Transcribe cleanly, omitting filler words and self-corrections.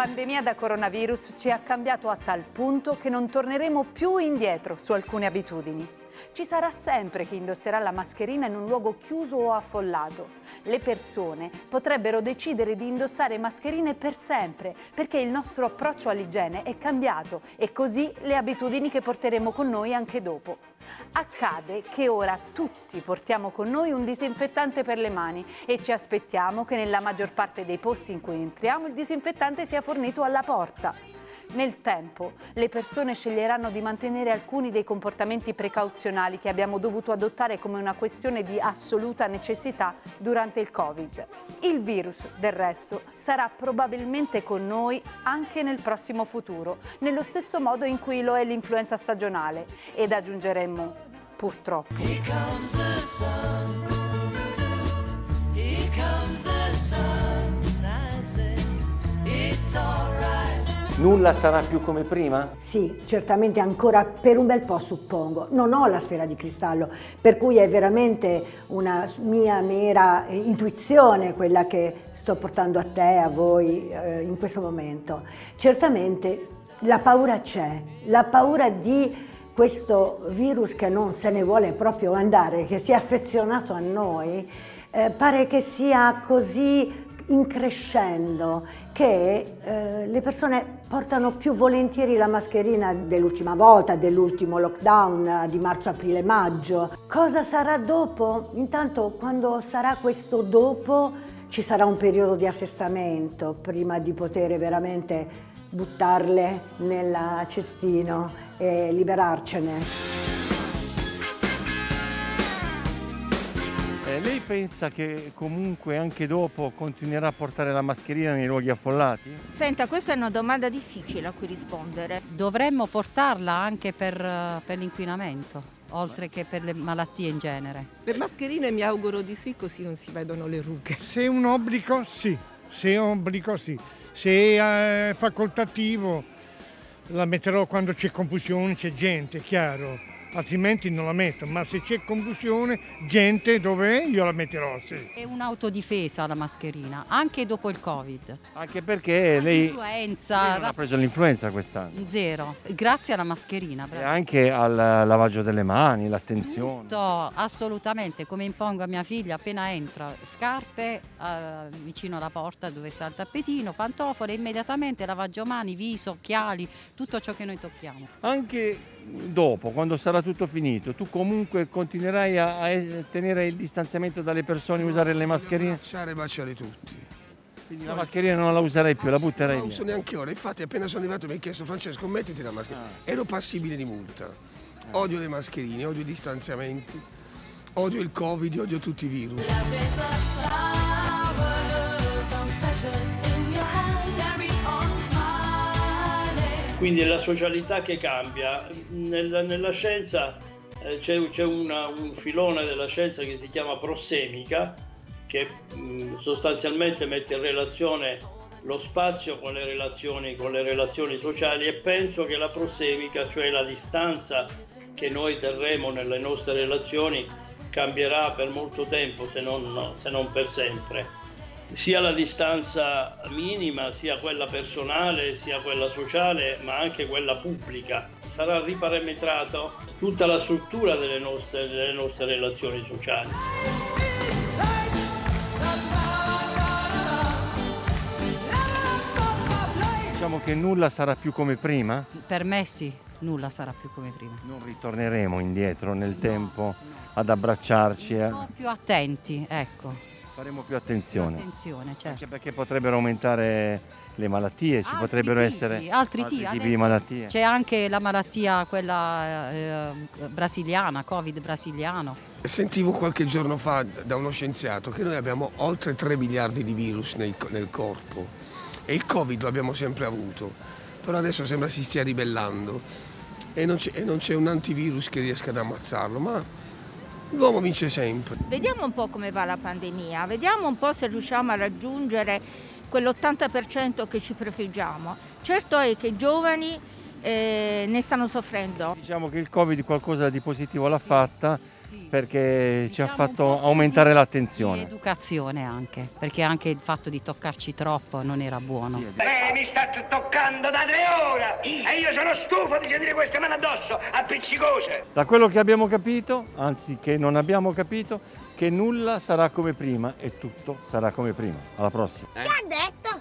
pandemia da coronavirus ci ha cambiato a tal punto che non torneremo più indietro su alcune abitudini. Ci sarà sempre chi indosserà la mascherina in un luogo chiuso o affollato. Le persone potrebbero decidere di indossare mascherine per sempre, perché il nostro approccio all'igiene è cambiato e così le abitudini che porteremo con noi anche dopo. Accade che ora tutti portiamo con noi un disinfettante per le mani e ci aspettiamo che nella maggior parte dei posti in cui entriamo il disinfettante sia fornito alla porta. Nel tempo le persone sceglieranno di mantenere alcuni dei comportamenti precauzionali che abbiamo dovuto adottare come una questione di assoluta necessità durante il Covid. Il virus, del resto, sarà probabilmente con noi anche nel prossimo futuro, nello stesso modo in cui lo è l'influenza stagionale. Ed aggiungeremmo, purtroppo. Here comes the sun. Here comes the sun. I say, it's all right. Nulla sarà più come prima? Sì, certamente ancora per un bel po', suppongo. Non ho la sfera di cristallo, per cui è veramente una mia mera intuizione quella che sto portando a te, a voi in questo momento. Certamente la paura c'è, la paura di questo virus che non se ne vuole proprio andare, che si è affezionato a noi, pare che sia così increscendo che le persone portano più volentieri la mascherina dell'ultima volta, dell'ultimo lockdown di marzo, aprile, maggio. Cosa sarà dopo? Intanto, quando sarà questo dopo, ci sarà un periodo di assestamento prima di poter veramente buttarle nel cestino e liberarcene. Lei pensa che comunque anche dopo continuerà a portare la mascherina nei luoghi affollati? Senta, questa è una domanda difficile a cui rispondere. Dovremmo portarla anche per l'inquinamento, oltre che per le malattie in genere. Le mascherine mi auguro di sì, così non si vedono le rughe. Se è un obbligo sì, se è un obbligo sì. Se è facoltativo la metterò quando c'è confusione, c'è gente, chiaro. Altrimenti non la metto, ma se c'è confusione, gente, dove io la metterò, sì. È un'autodifesa la mascherina, anche dopo il Covid. Anche perché lei non ha preso l'influenza quest'anno. Zero, grazie alla mascherina. E anche al lavaggio delle mani, l'astensione. Tutto, assolutamente, come impongo a mia figlia, appena entra, scarpe vicino alla porta dove sta il tappetino, pantofole, immediatamente lavaggio mani, viso, occhiali, tutto ciò che noi tocchiamo. Anche dopo, quando sarà tutto finito, tu comunque continuerai a tenere il distanziamento dalle persone, usare le mascherine? Baciare tutti. Quindi la mascherina non la userai più, la butterai via? Non uso neanche ora, infatti appena sono arrivato mi ha chiesto: Francesco, mettiti la mascherina. Ero passibile di multa. Odio le mascherine, odio i distanziamenti, odio il Covid, odio tutti i virus. Quindi è la socialità che cambia. Nella scienza c'è un filone della scienza che si chiama prossemica, che sostanzialmente mette in relazione lo spazio con le relazioni sociali, e penso che la prossemica, cioè la distanza che noi terremo nelle nostre relazioni, cambierà per molto tempo, se non per sempre. Sia la distanza minima, sia quella personale, sia quella sociale, ma anche quella pubblica. Sarà riparametrato tutta la struttura delle nostre relazioni sociali. Diciamo che nulla sarà più come prima? Per me sì, nulla sarà più come prima. Non ritorneremo indietro nel tempo ad abbracciarci? No, più attenti, ecco. Faremo più attenzione. Certo. Anche perché potrebbero aumentare le malattie, ci potrebbero essere altri tipi di malattie. C'è anche la malattia, quella brasiliana, Covid brasiliano. Sentivo qualche giorno fa da uno scienziato che noi abbiamo oltre 3 miliardi di virus nel corpo e il Covid lo abbiamo sempre avuto, però adesso sembra si stia ribellando e non c'è un antivirus che riesca ad ammazzarlo, ma l'uomo vince sempre. Vediamo un po' come va la pandemia, vediamo un po' se riusciamo a raggiungere quell'80% che ci prefiggiamo. Certo è che i giovani ne stanno soffrendo. Diciamo che il Covid qualcosa di positivo l'ha fatta, perché ci ha Diciamo fatto un po' aumentare di l'attenzione. educazione anche, perché anche il fatto di toccarci troppo non era buono. Mi sta toccando da 3 ore e io sono stufo di sentire queste mani addosso, appiccicose. Da quello che abbiamo capito, anzi che non abbiamo capito, che nulla sarà come prima e tutto sarà come prima. Alla prossima. Che ha detto?